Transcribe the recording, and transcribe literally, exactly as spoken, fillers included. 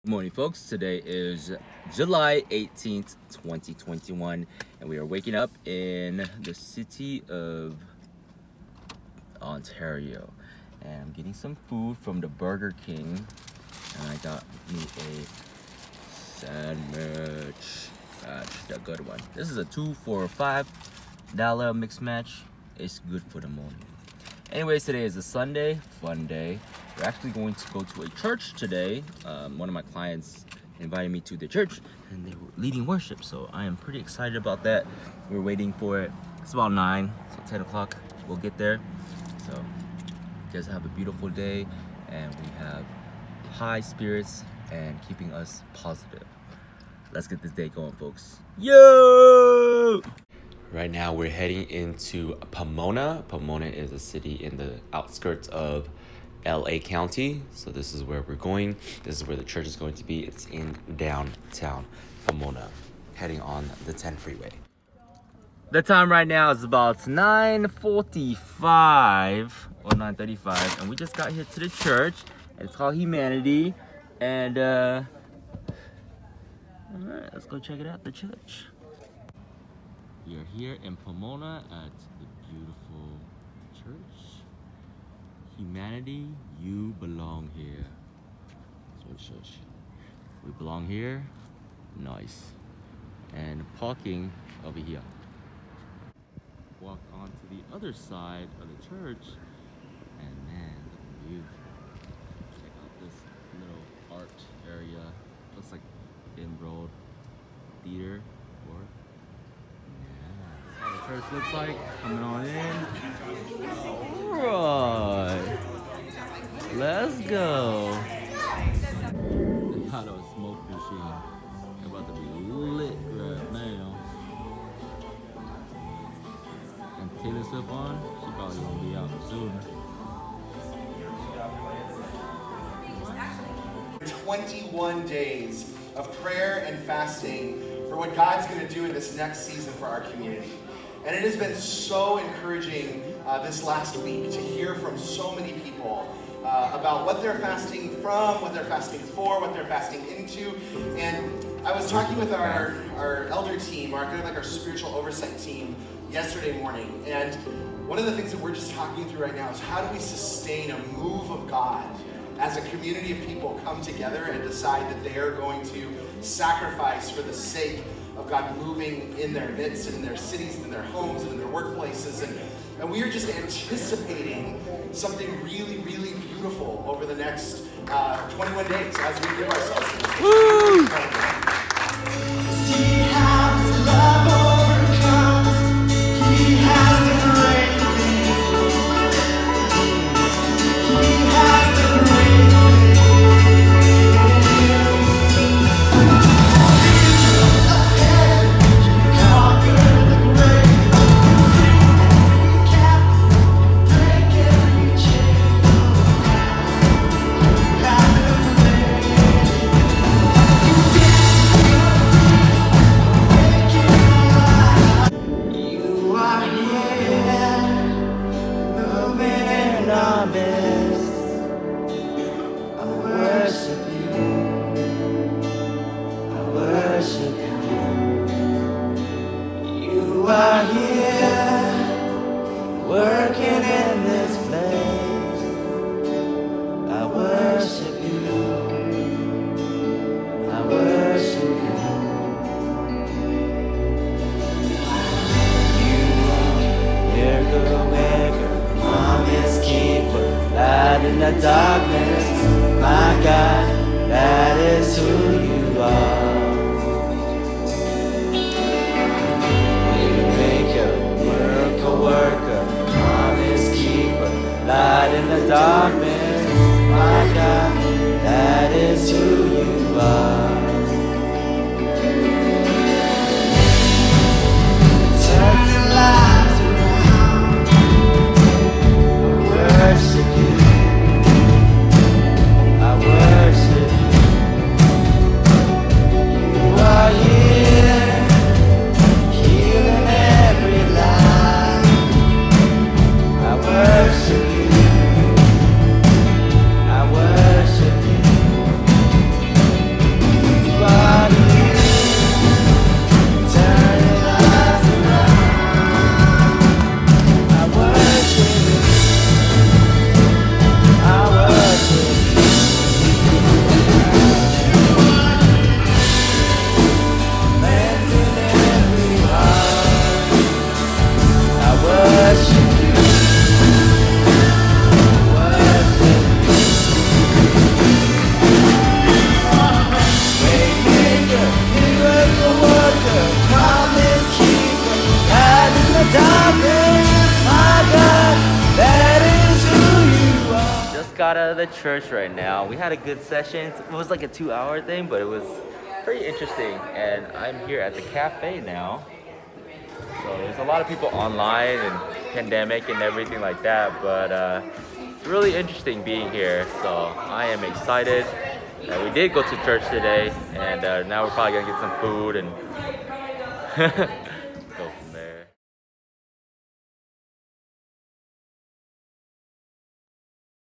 Good morning, folks. Today is July eighteenth, twenty twenty-one, and we are waking up in the city of Ontario. And I'm getting some food from the Burger King, and I got me a sandwich. That's the good one. This is a two for five dollar mixed match. It's good for the morning. Anyways, today is a Sunday, fun day. We're actually going to go to a church today. Um, one of my clients invited me to the church and they were leading worship, so I am pretty excited about that. We're waiting for it. It's about nine, so ten o'clock we'll get there. So you guys have a beautiful day, and we have high spirits and keeping us positive. Let's get this day going, folks. Yo! Right now we're heading into Pomona. Pomona is a city in the outskirts of L A County. So this is where we're going. This is where the church is going to be. It's in downtown Pomona, heading on the ten freeway. The time right now is about nine forty-five or nine thirty-five, and we just got here to the church. It's called Humanity, and uh, all right, let's go check it out, the church. We are here in Pomona at the beautiful church. Humanity, you belong here. That's what it shows. We belong here. Nice. And parking over here. Walk on to the other side of the church, and man, looking beautiful. Check out this little art area. Looks like Enrolled Theater or how the church looks like. Coming on in. Alright. Let's go. They got a smoke machine. They're about to be lit right now. And Taylor Swift on, she probably gonna be out soon. twenty-one days of prayer and fasting for what God's going to do in this next season for our community. And it has been so encouraging uh, this last week to hear from so many people uh, about what they're fasting from, what they're fasting for, what they're fasting into. And I was talking with our, our elder team, our kind of like our spiritual oversight team yesterday morning. And one of the things that we're just talking through right now is how do we sustain a move of God as a community of people come together and decide that they are going to sacrifice for the sake of God moving in their midst and in their cities and in their homes and in their workplaces. And, and we are just anticipating something really, really beautiful over the next uh, twenty-one days as we give ourselves to this. Woo! See how his love overcomes. He has the great thing. He has the great got out of the church right now. We had a good session. It was like a two hour thing, but it was pretty interesting. And I'm here at the cafe now. So there's a lot of people online and pandemic and everything like that, but uh, it's really interesting being here. So I am excited. Uh, we did go to church today, and uh, now we're probably gonna get some food and